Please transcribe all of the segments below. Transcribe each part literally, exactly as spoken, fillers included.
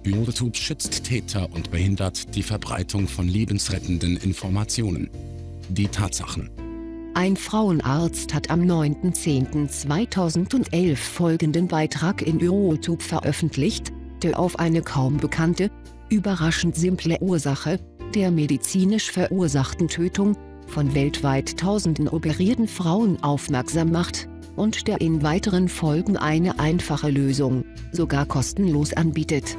YouTube schützt Täter und behindert die Verbreitung von lebensrettenden Informationen. Die Tatsachen. Ein Frauenarzt hat am neunten zehnten zweitausendelf folgenden Beitrag in YouTube veröffentlicht, der auf eine kaum bekannte, überraschend simple Ursache der medizinisch verursachten Tötung von weltweit tausenden operierten Frauen aufmerksam macht und der in weiteren Folgen eine einfache Lösung, sogar kostenlos anbietet.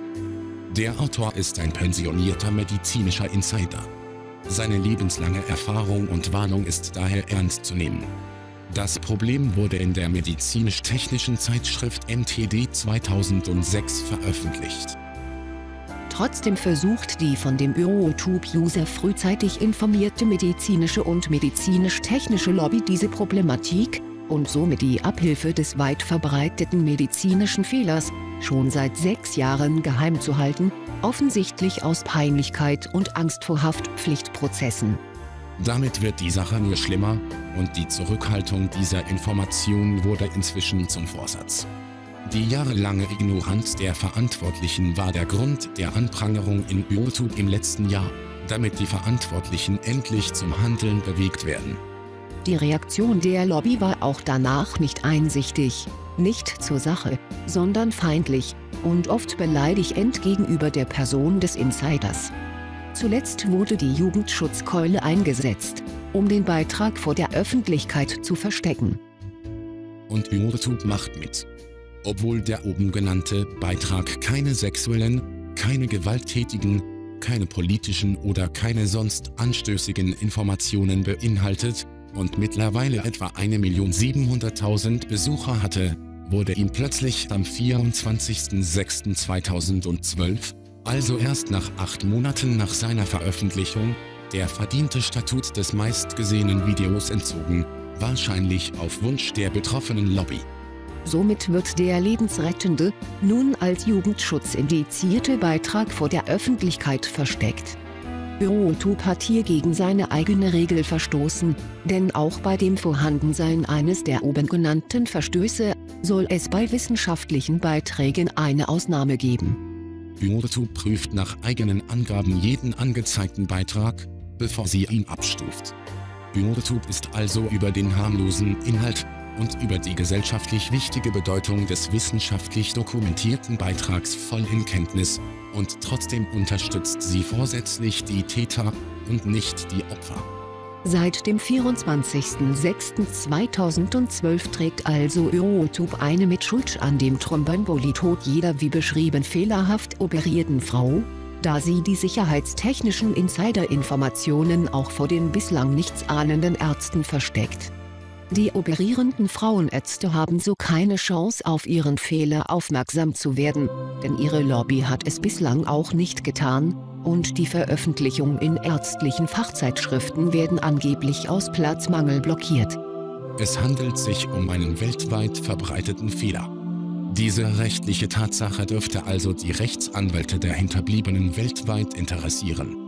Der Autor ist ein pensionierter medizinischer Insider. Seine lebenslange Erfahrung und Warnung ist daher ernst zu nehmen. Das Problem wurde in der medizinisch-technischen Zeitschrift M T D zweitausendsechs veröffentlicht. Trotzdem versucht die von dem YouTube-User frühzeitig informierte medizinische und medizinisch-technische Lobby diese Problematik und somit die Abhilfe des weit verbreiteten medizinischen Fehlers schon seit sechs Jahren geheim zu halten, offensichtlich aus Peinlichkeit und Angst vor Haftpflichtprozessen. Damit wird die Sache nur schlimmer und die Zurückhaltung dieser Information wurde inzwischen zum Vorsatz. Die jahrelange Ignoranz der Verantwortlichen war der Grund der Anprangerung in YouTube im letzten Jahr, damit die Verantwortlichen endlich zum Handeln bewegt werden. Die Reaktion der Lobby war auch danach nicht einsichtig, nicht zur Sache, sondern feindlich und oft beleidigend gegenüber der Person des Insiders. Zuletzt wurde die Jugendschutzkeule eingesetzt, um den Beitrag vor der Öffentlichkeit zu verstecken. Und YouTube macht mit. Obwohl der oben genannte Beitrag keine sexuellen, keine gewalttätigen, keine politischen oder keine sonst anstößigen Informationen beinhaltet und mittlerweile etwa eine Million siebenhunderttausend Besucher hatte, wurde ihm plötzlich am vierundzwanzigsten sechsten zweitausendzwölf, also erst nach acht Monaten nach seiner Veröffentlichung, der verdiente Statut des meistgesehenen Videos entzogen, wahrscheinlich auf Wunsch der betroffenen Lobby. Somit wird der lebensrettende, nun als Jugendschutz indizierte Beitrag vor der Öffentlichkeit versteckt. YouTube hat hier gegen seine eigene Regel verstoßen, denn auch bei dem Vorhandensein eines der oben genannten Verstöße soll es bei wissenschaftlichen Beiträgen eine Ausnahme geben. YouTube prüft nach eigenen Angaben jeden angezeigten Beitrag, bevor sie ihn abstuft. YouTube ist also über den harmlosen Inhalt und über die gesellschaftlich wichtige Bedeutung des wissenschaftlich dokumentierten Beitrags voll in Kenntnis, und trotzdem unterstützt sie vorsätzlich die Täter und nicht die Opfer. Seit dem vierundzwanzigsten sechsten zweitausendzwölf trägt also YouTube eine Mitschuld an dem Thromboembolie-Tod jeder wie beschrieben fehlerhaft operierten Frau, da sie die sicherheitstechnischen Insider-Informationen auch vor den bislang nichtsahnenden Ärzten versteckt. Die operierenden Frauenärzte haben so keine Chance, auf ihren Fehler aufmerksam zu werden, denn ihre Lobby hat es bislang auch nicht getan, und die Veröffentlichung in ärztlichen Fachzeitschriften werden angeblich aus Platzmangel blockiert. Es handelt sich um einen weltweit verbreiteten Fehler. Diese rechtliche Tatsache dürfte also die Rechtsanwälte der Hinterbliebenen weltweit interessieren.